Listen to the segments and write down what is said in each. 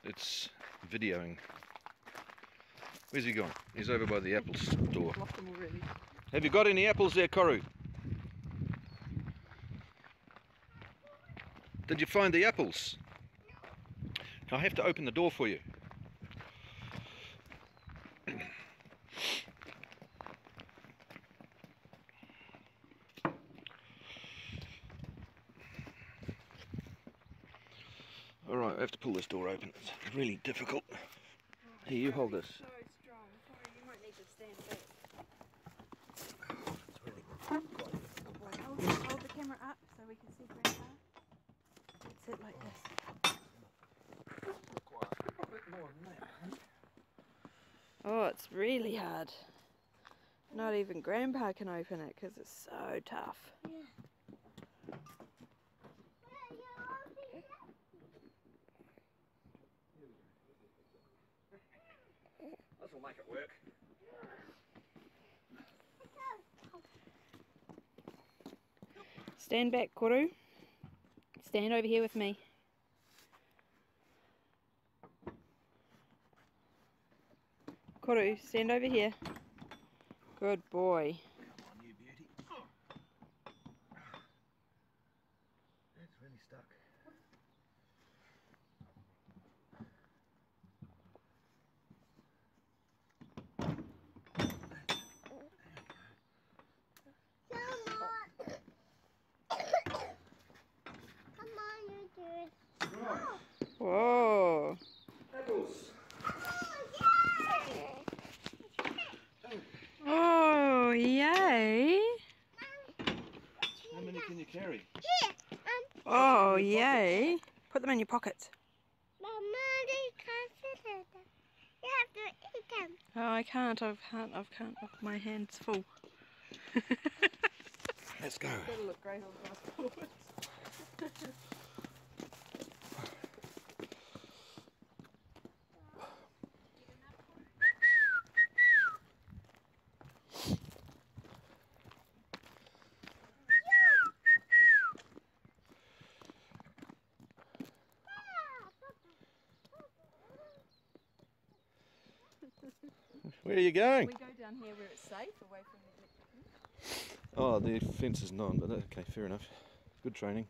It's videoing. Where's he gone? He's over by the apple store. Lost them already. Have you got any apples there, Koru? Did you find the apples? I have to open the door for you. Alright, I have to pull this door open. It's really difficult. Here, you hold this. So strong. Sorry, you might need to stand back. It's really Good boy. Hold the camera up so we can see Grandpa. That's it, like this. a bit more than that. Oh, it's really hard. Not even Grandpa can open it because it's so tough. Yeah. This will make it work. Stand back, Koru. Stand over here with me. Koru, stand over here. Good boy. Come on, you beauty. That's really stuck. Come on, you dude. Right. Whoa. Apples. Oh, yay. How many can you carry? Oh, yay. Put them in your pockets. Mommy can't sit in them. You have to eat them. Oh, I can't. I can't. My hand's full. Let's go. That'll look great on passports. Where are you going? We go down here where it's safe, away from the electric. Oh, the fence is non, but okay, fair enough. Good training.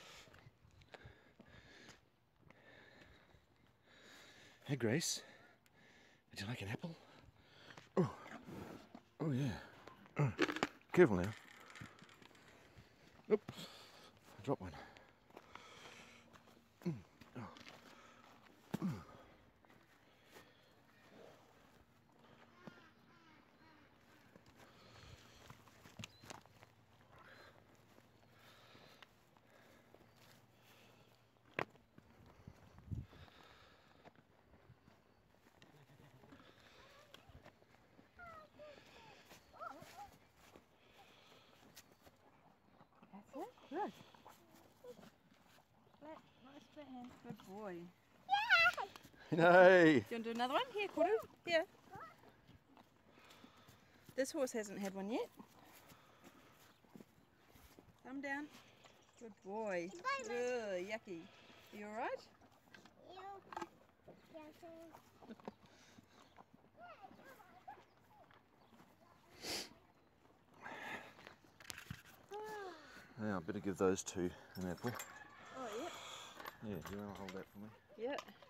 Hey Grace, would you like an apple? Oh, oh yeah. Careful now. Oop, I dropped one. Oh. That's it. Good. Flat, nice flat hand. Good boy. Hey! Do you want to do another one? Here, Koru. Here. This horse hasn't had one yet. Thumb down. Good boy. Ugh, yucky. Are you alright? Now I better give those two an apple. Oh, yeah. Yeah, do you want to hold that for me? Yeah.